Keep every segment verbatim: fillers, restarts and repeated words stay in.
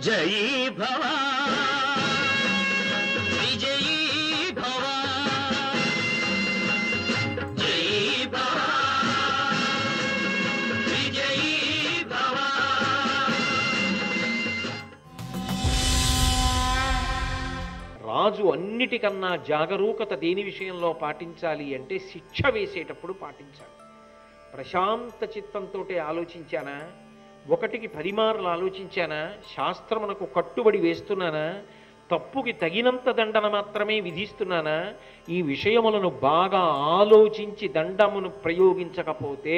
జయీ భవ విజయీ భవ జయీ భవ విజయీ భవ. రాజు అన్నిటికన్నా జాగరూకత దేని విషయంలో పాటించాలి అంటే శిక్ష వేసేటప్పుడు పాటించాలి. ప్రశాంత చిత్తంతో ఆలోచించానా, ఒకటికి పదిమార్లు ఆలోచించానా, శాస్త్రమునకు కట్టుబడి వేస్తున్నానా, తప్పుకి తగినంత దండన మాత్రమే విధిస్తున్నానా, ఈ విషయములను బాగా ఆలోచించి దండమును ప్రయోగించకపోతే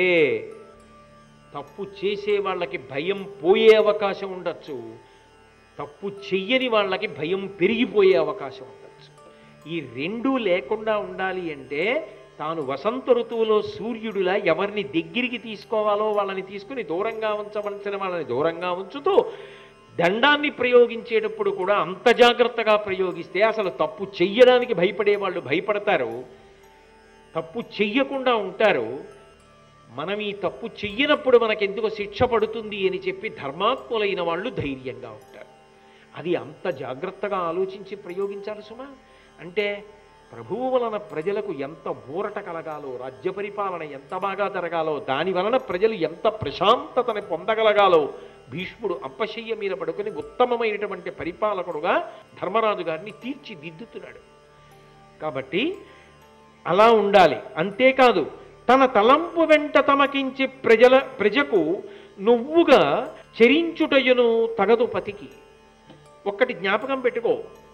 తప్పు చేసే వాళ్ళకి భయం పోయే అవకాశం ఉండొచ్చు, తప్పు చెయ్యని వాళ్ళకి భయం పెరిగిపోయే అవకాశం ఉండొచ్చు. ఈ రెండూ లేకుండా ఉండాలి అంటే తాను వసంత ఋతువులో సూర్యుడిలా ఎవరిని దగ్గరికి తీసుకోవాలో వాళ్ళని తీసుకుని దూరంగా ఉంచవలసిన వాళ్ళని దూరంగా ఉంచుతూ దండాన్ని ప్రయోగించేటప్పుడు కూడా అంత జాగ్రత్తగా ప్రయోగిస్తే అసలు తప్పు చెయ్యడానికి భయపడే వాళ్ళు భయపడతారు, తప్పు చెయ్యకుండా ఉంటారు. మనం ఈ తప్పు చెయ్యనప్పుడు మనకెందుకు శిక్ష పడుతుంది అని చెప్పి ధర్మాత్ములైన వాళ్ళు ధైర్యంగా ఉంటారు. అది అంత జాగ్రత్తగా ఆలోచించి ప్రయోగించాలి సుమా. అంటే ప్రభువు వలన ప్రజలకు ఎంత ఊరట కలగాలో, రాజ్య పరిపాలన ఎంత బాగా జరగాలో, దాని వలన ప్రజలు ఎంత ప్రశాంతతని పొందగలగాలో భీష్ముడు అప్పశయ్య మీద పడుకుని ఉత్తమమైనటువంటి పరిపాలకుడుగా ధర్మరాజు గారిని తీర్చిదిద్దుతున్నాడు. కాబట్టి అలా ఉండాలి. అంతేకాదు తన తలంపు వెంట తమకించి ప్రజల ప్రజకు నువ్వుగా చరించుటయును తగదు పతికి. ఒక్కటి జ్ఞాపకం పెట్టుకో,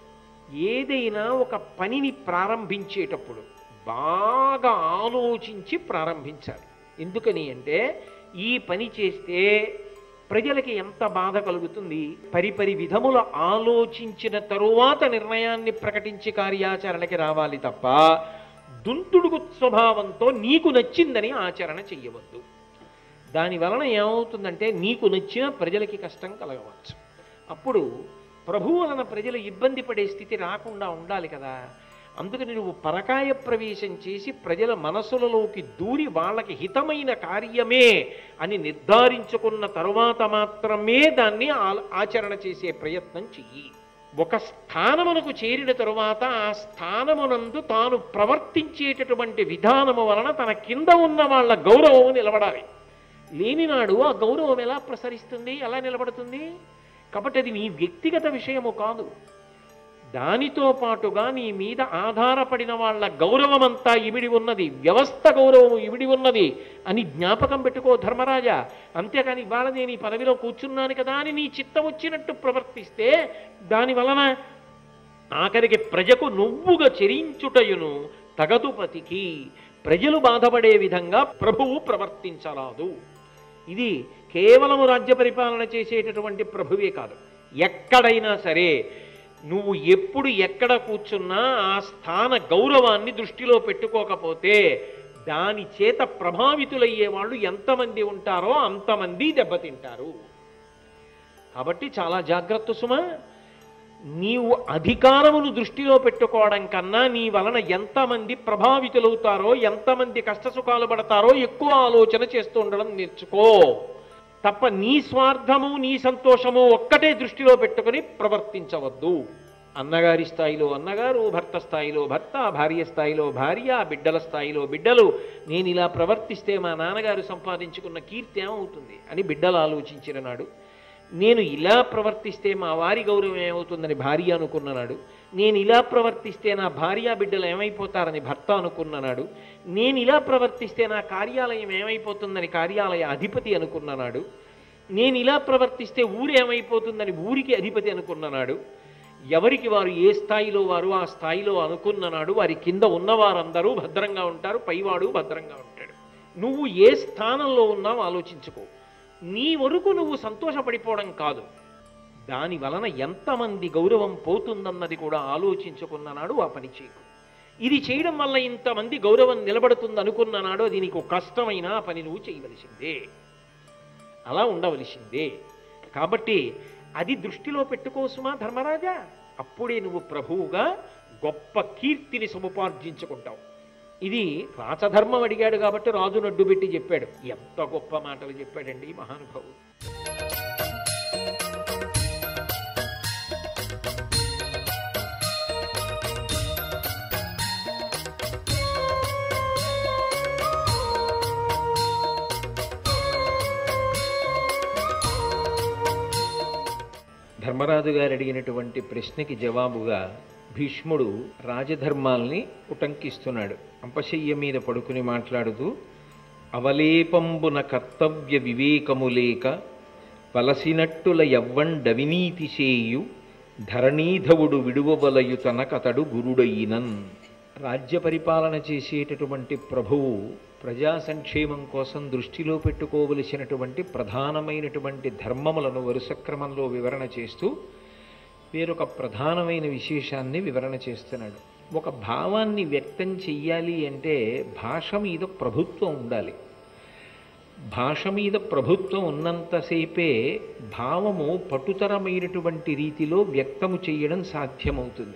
ఏదైనా ఒక పనిని ప్రారంభించేటప్పుడు బాగా ఆలోచించి ప్రారంభించాలి. ఎందుకని అంటే ఈ పని చేస్తే ప్రజలకి ఎంత బాధ కలుగుతుంది, పరిపరి విధముల ఆలోచించిన తరువాత నిర్ణయాన్ని ప్రకటించి కార్యాచరణకి రావాలి తప్ప దుంతుడుగు స్వభావంతో నీకు నచ్చిందని ఆచరణ చెయ్యవద్దు. దాని వలన ఏమవుతుందంటే నీకు నచ్చిన ప్రజలకి కష్టం కలగవచ్చు. అప్పుడు ప్రభువు వలన ప్రజలు ఇబ్బంది పడే స్థితి రాకుండా ఉండాలి కదా. అందుకని నువ్వు పరకాయ ప్రవేశం చేసి ప్రజల మనసులలోకి దూరి వాళ్ళకి హితమైన కార్యమే అని నిర్ధారించుకున్న తరువాత మాత్రమే దాన్ని ఆచరణ చేసే ప్రయత్నం చెయ్యి. ఒక స్థానమునకు చేరిన తరువాత ఆ స్థానమునందు తాను ప్రవర్తించేటటువంటి విధానము వలన తన కింద ఉన్న వాళ్ళ గౌరవం నిలబడాలి. లేనినాడు ఆ గౌరవం ఎలా ప్రసరిస్తుంది, ఎలా నిలబడుతుంది? కాబట్టి అది నీ వ్యక్తిగత విషయము కాదు, దానితో పాటుగా నీ మీద ఆధారపడిన వాళ్ళ గౌరవం అంతా ఇమిడి ఉన్నది, వ్యవస్థ గౌరవం ఇమిడి ఉన్నది అని జ్ఞాపకం పెట్టుకో ధర్మరాజా. అంతేకాని ఇవాళ నేను ఈ పదవిలో కూర్చున్నాను కదా అని నీ చిత్తం వచ్చినట్టు ప్రవర్తిస్తే దాని వలన ఆఖరికి ప్రజకు నువ్వుగా చెరించుటయును తగదుపతికి, ప్రజలు బాధపడే విధంగా ప్రభువు ప్రవర్తించరాదు. ఇది కేవలము రాజ్య పరిపాలన చేసేటటువంటి ప్రభువే కాదు, ఎక్కడైనా సరే నువ్వు ఎప్పుడు ఎక్కడ కూర్చున్నా ఆ స్థాన గౌరవాన్ని దృష్టిలో పెట్టుకోకపోతే దాని చేత ప్రభావితులయ్యే వాళ్ళు ఎంతమంది ఉంటారో అంతమంది దెబ్బతింటారు. కాబట్టి చాలా జాగ్రత్త సుమా. నీవు అధికారమును దృష్టిలో పెట్టుకోవడం కన్నా నీ వలన ఎంతమంది ప్రభావితులవుతారో, ఎంతమంది కష్టసుఖాలు పడతారో ఎక్కువ ఆలోచన చేస్తూ ఉండడం నేర్చుకో తప్ప నీ స్వార్థము నీ సంతోషము ఒక్కటే దృష్టిలో పెట్టుకుని ప్రవర్తించవద్దు. అన్నగారి స్థాయిలో అన్నగారు, భర్త స్థాయిలో భర్త, భార్య స్థాయిలో భార్య, బిడ్డల స్థాయిలో బిడ్డలు. నేను ఇలా ప్రవర్తిస్తే మా నాన్నగారు సంపాదించుకున్న కీర్తి ఏమవుతుంది అని బిడ్డలు ఆలోచించిన నాడు, నేను ఇలా ప్రవర్తిస్తే మా వారి గౌరవం ఏమవుతుందని భార్య అనుకున్ననాడు, నేను ఇలా ప్రవర్తిస్తే నా భార్య బిడ్డలు ఏమైపోతారని భర్త అనుకున్ననాడు, నేను ఇలా ప్రవర్తిస్తే నా కార్యాలయం ఏమైపోతుందని కార్యాలయ అధిపతి అనుకున్ననాడు, నేను ఇలా ప్రవర్తిస్తే ఊరు ఏమైపోతుందని ఊరికి అధిపతి అనుకున్ననాడు. ఎవరికి వారు ఏ స్థాయిలో వారు ఆ స్థాయిలో అనుకున్ననాడు వారి కింద ఉన్నవారందరూ భద్రంగా ఉంటారు, పైవాడు భద్రంగా ఉంటాడు. నువ్వు ఏ స్థానంలో ఉన్నావు ఆలోచించుకో. నీ వరకు నువ్వు సంతోషపడిపోవడం కాదు, దాని వలన ఎంతమంది గౌరవం పోతుందన్నది కూడా ఆలోచించుకున్ననాడు ఆ పని చేయకు. ఇది చేయడం వల్ల ఇంతమంది గౌరవం నిలబడుతుంది అనుకున్ననాడు అది నీకు కష్టమైన ఆ పని నువ్వు చేయవలసిందే, అలా ఉండవలసిందే. కాబట్టి అది దృష్టిలో పెట్టుకోసుమా ధర్మరాజా. అప్పుడే నువ్వు ప్రభువుగా గొప్ప కీర్తిని సముపార్జించుకుంటావు. ఇది రాచధర్మం అడిగాడు కాబట్టి రాజు నడ్డు పెట్టి చెప్పాడు. ఎంత గొప్ప మాటలు చెప్పాడండి ఈ మహానుభావుడు. ధర్మరాజు గారు అడిగినటువంటి ప్రశ్నకి జవాబుగా భీష్ముడు రాజధర్మాల్ని ఉటంకిస్తున్నాడు. అంపశయ్య మీద పడుకుని మాట్లాడుతూ, అవలేపంబున కర్తవ్య వివేకము లేక వలసినట్టుల యవ్వండవినీతి చేయు ధరణీధవుడు విడువవలయు తనకతడు గురుడయినన్. రాజ్య పరిపాలన చేసేటటువంటి ప్రభువు ప్రజా సంక్షేమం కోసం దృష్టిలో పెట్టుకోవలసినటువంటి ప్రధానమైనటువంటి ధర్మములను వరుస క్రమంలో వివరణ చేస్తూ వేరొక ప్రధానమైన విశేషాన్ని వివరణ చేస్తున్నాడు. ఒక భావాన్ని వ్యక్తం చెయ్యాలి అంటే భాష మీద ప్రభుత్వం ఉండాలి. భాష మీద ప్రభుత్వం ఉన్నంతసేపే భావము పటుతరమైనటువంటి రీతిలో వ్యక్తము చేయడం సాధ్యమవుతుంది.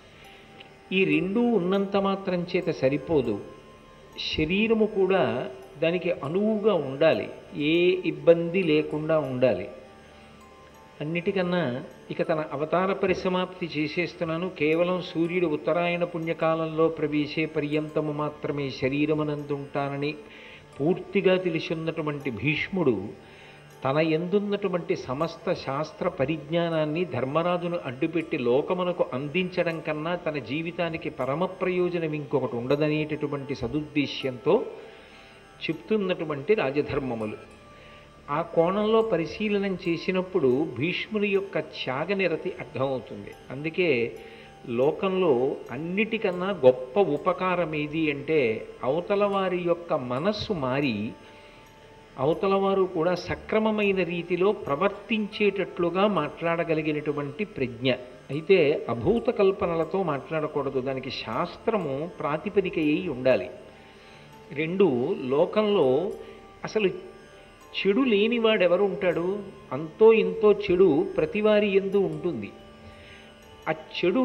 ఈ రెండూ ఉన్నంత మాత్రం చేత సరిపోదు. శరీరము కూడా దానికి అనువుగా ఉండాలి, ఏ ఇబ్బంది లేకుండా ఉండాలి. అన్నిటికన్నా ఇక తన అవతార పరిసమాప్తి చేసేస్తున్నాను, కేవలం సూర్యుడు ఉత్తరాయణ పుణ్యకాలంలో ప్రవేశే పర్యంతము మాత్రమే శరీరమునందుంటానని పూర్తిగా తెలిసిన్నటువంటి భీష్ముడు తన యందున్నటువంటి సమస్త శాస్త్ర పరిజ్ఞానాన్ని ధర్మరాజును అడ్డుపెట్టి లోకమునకు అందించడం కన్నా తన జీవితానికి పరమ ప్రయోజనం ఇంకొకటి ఉండదనేటటువంటి సదుద్దేశ్యంతో చెప్తున్నటువంటి రాజధర్మములు. ఆ కోణంలో పరిశీలనం చేసినప్పుడు భీష్ముని యొక్క త్యాగనిరతి అర్థమవుతుంది. అందుకే లోకంలో అన్నిటికన్నా గొప్ప ఉపకారం ఏది అంటే అవతల వారి యొక్క మనస్సు మారి అవతల వారు కూడా సక్రమమైన రీతిలో ప్రవర్తించేటట్లుగా మాట్లాడగలిగినటువంటి ప్రజ్ఞ. అయితే అభూత కల్పనలతో మాట్లాడకూడదు, దానికి శాస్త్రము ప్రాతిపదిక అయి ఉండాలి. రెండు, లోకంలో అసలు చెడు లేనివాడెవరు ఉంటాడు? అంతో ఇంతో చెడు ప్రతివారి యందు ఉంటుంది. ఆ చెడు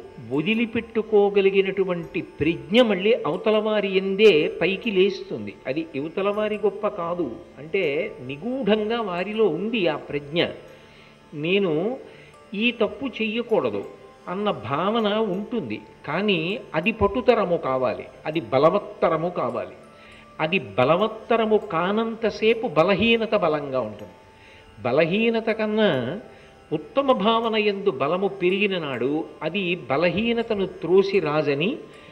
వదిలిపెట్టుకోగలిగినటువంటి ప్రజ్ఞ మళ్ళీ అవతలవారి ఎందే పైకి లేస్తుంది. అది యువతలవారి గొప్ప కాదు, అంటే నిగూఢంగా వారిలో ఉంది ఆ ప్రజ్ఞ. నేను ఈ తప్పు చెయ్యకూడదు అన్న భావన ఉంటుంది, కానీ అది పట్టుతరము కావాలి, అది బలవత్తరము కావాలి. అది బలవత్తరము కానంతసేపు బలహీనత బలంగా ఉంటుంది. బలహీనత కన్నా ఉత్తమ భావన యందు బలము పెరిగిన నాడు అది బలహీనతను త్రోసి రాజని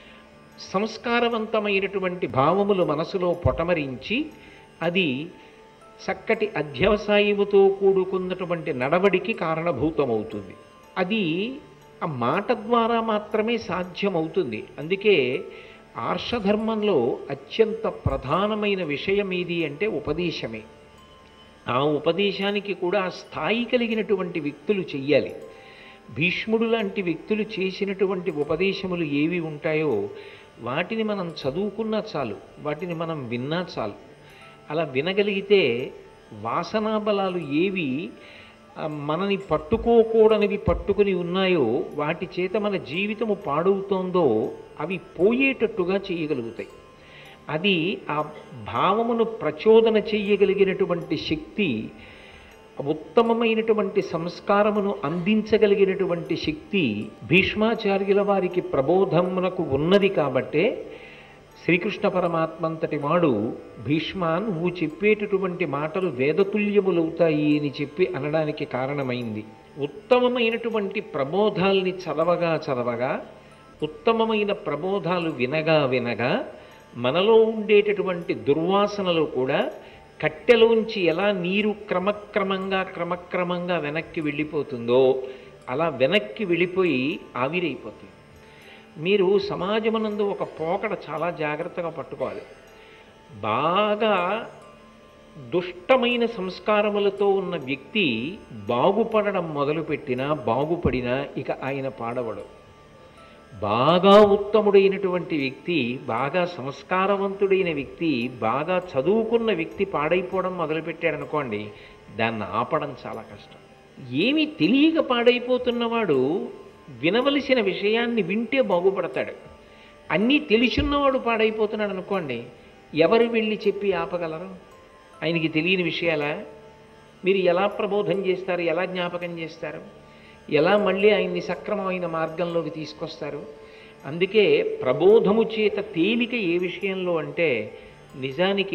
సంస్కారవంతమైనటువంటి భావములు మనసులో పొటమరించి అది చక్కటి అధ్యవసాయముతో కూడుకున్నటువంటి నడవడికి కారణభూతమవుతుంది. అది ఆ మాట ద్వారా మాత్రమే సాధ్యమవుతుంది. అందుకే ఆర్షధర్మంలో అత్యంత ప్రధానమైన విషయం ఏది అంటే ఉపదేశమే. ఆ ఉపదేశానికి కూడా స్థాయి కలిగినటువంటి వ్యక్తులు చెయ్యాలి. భీష్ముడు లాంటి వ్యక్తులు చేసినటువంటి ఉపదేశములు ఏవి ఉంటాయో వాటిని మనం చదువుకున్నా చాలు, వాటిని మనం విన్నా చాలు. అలా వినగలిగితే వాసనా బలాలు ఏవి మనని పట్టుకోకూడనివి పట్టుకుని ఉన్నాయో వాటి చేత మన జీవితము పాడవుతోందో అవి పోయేటట్టుగా చేయగలుగుతాయి. అది ఆ భావమును ప్రచోదన చెయ్యగలిగినటువంటి శక్తి, ఉత్తమమైనటువంటి సంస్కారమును అందించగలిగినటువంటి శక్తి భీష్మాచార్యుల వారికి ప్రబోధమునకు ఉన్నది. కాబట్టే శ్రీకృష్ణ పరమాత్మంతటి వాడు భీష్మ నువ్వు చెప్పేటటువంటి మాటలు వేదతుల్యములవుతాయి అని చెప్పి అనడానికి కారణమైంది. ఉత్తమమైనటువంటి ప్రబోధాల్ని చదవగా చదవగా, ఉత్తమమైన ప్రబోధాలు వినగా వినగా మనలో ఉండేటటువంటి దుర్వాసనలు కూడా కట్టెలోంచి ఎలా నీరు క్రమక్రమంగా క్రమక్రమంగా వెనక్కి వెళ్ళిపోతుందో అలా వెనక్కి వెళ్ళిపోయి ఆవిరైపోతుంది. మీరు సమాజమునందు ఒక పోకడ చాలా జాగ్రత్తగా పట్టుకోవాలి. బాగా దుష్టమైన సంస్కారములతో ఉన్న వ్యక్తి బాగుపడడం మొదలుపెట్టినా బాగుపడినా ఇక ఆయన పాడవడు. బాగా ఉత్తముడైనటువంటి వ్యక్తి, బాగా సంస్కారవంతుడైన వ్యక్తి, బాగా చదువుకున్న వ్యక్తి పాడైపోవడం మొదలుపెట్టాడనుకోండి, దాన్ని ఆపడం చాలా కష్టం. ఏమీ తెలియక పాడైపోతున్నవాడు వినవలసిన విషయాన్ని వింటే బాగుపడతాడు. అన్నీ తెలిసిన్నవాడు పాడైపోతున్నాడు అనుకోండి, ఎవరు వెళ్ళి చెప్పి ఆపగలరు? ఆయనకి తెలియని విషయాలా? మీరు ఎలా ప్రబోధం చేస్తారు, ఎలా జ్ఞాపకం చేస్తారు, ఎలా మళ్ళీ ఆయన్ని సక్రమమైన మార్గంలోకి తీసుకొస్తారు? అందుకే ప్రబోధము చేత తేలిక ఏ విషయంలో అంటే, నిజానికి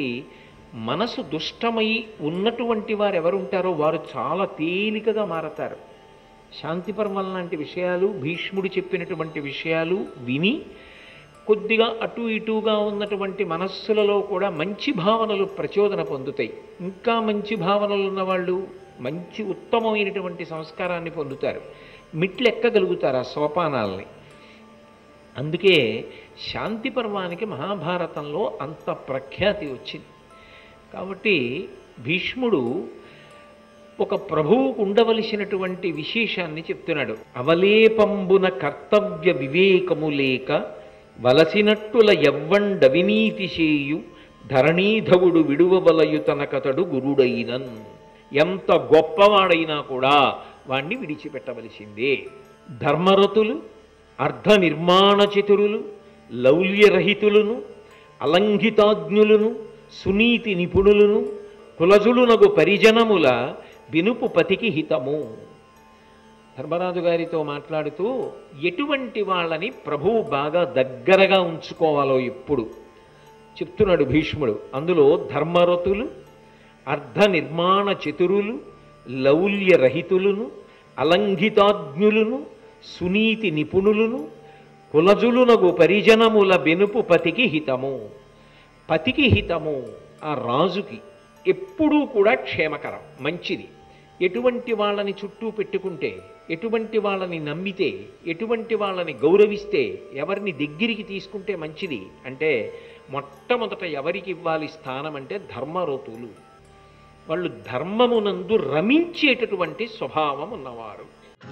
మనసు దుష్టమై ఉన్నటువంటి వారు ఎవరుంటారో వారు చాలా తేలికగా మారతారు. శాంతి పర్వం లాంటి విషయాలు, భీష్ముడు చెప్పినటువంటి విషయాలు విని కొద్దిగా అటు ఇటుగా ఉన్నటువంటి మనస్సులలో కూడా మంచి భావనలు ప్రచోదన పొందుతాయి. ఇంకా మంచి భావనలు ఉన్నవాళ్ళు మంచి ఉత్తమమైనటువంటి సంస్కారాన్ని పొందుతారు, మిట్లు ఎక్కగలుగుతారు ఆ సోపానాల్ని. అందుకే శాంతి పర్వానికి మహాభారతంలో అంత ప్రఖ్యాతి వచ్చింది. కాబట్టి భీష్ముడు ఒక ప్రభువుకు ఉండవలసినటువంటి విశేషాన్ని చెప్తున్నాడు. అవలేపంబున కర్తవ్య వివేకము లేక వలసినట్టుల ఎవ్వండవినీతి చేయు ధరణీధవుడు విడువబలయు తనకతడు గురుడైనన్. ఎంత గొప్పవాడైనా కూడా వాణ్ణి విడిచిపెట్టవలసిందే. ధర్మరతులు, అర్ధ నిర్మాణ చతురులు, లౌల్యరహితులను, అలంఘితాజ్ఞులను, సునీతి నిపుణులను, కులజులునగు పరిజనముల వినుపు పతికి హితము. ధర్మరాజు గారితో మాట్లాడుతూ ఎటువంటి వాళ్ళని ప్రభువు బాగా దగ్గరగా ఉంచుకోవాలో ఇప్పుడు చెప్తున్నాడు భీష్ముడు. అందులో ధర్మరతులు, అర్ధ నిర్మాణ చతురులు, లౌల్యరహితులను, అలంఘితాజ్ఞులను, సునీతి నిపుణులను, కులజులునగు పరిజనముల బెనుపు పతికి హితము. పతికి హితము, ఆ రాజుకి ఎప్పుడూ కూడా క్షేమకరం, మంచిది. ఎటువంటి వాళ్ళని చుట్టూ పెట్టుకుంటే, ఎటువంటి వాళ్ళని నమ్మితే, ఎటువంటి వాళ్ళని గౌరవిస్తే, ఎవరిని దగ్గరికి తీసుకుంటే మంచిది అంటే మొట్టమొదట ఎవరికి ఇవ్వాలి స్థానం అంటే ధర్మరతులు. వాళ్ళు ధర్మమునందు రమించేటటువంటి స్వభావం ఉన్నవారు.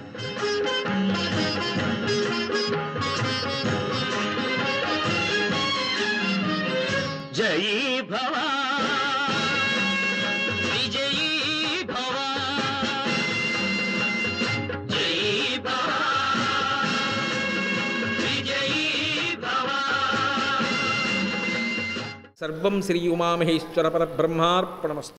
జై భవ విజయీ భవ, జై భవ విజయీ భవ. సర్వం శ్రీ ఉమామహేశ్వర పరబ్రహ్మార్పణమస్తు.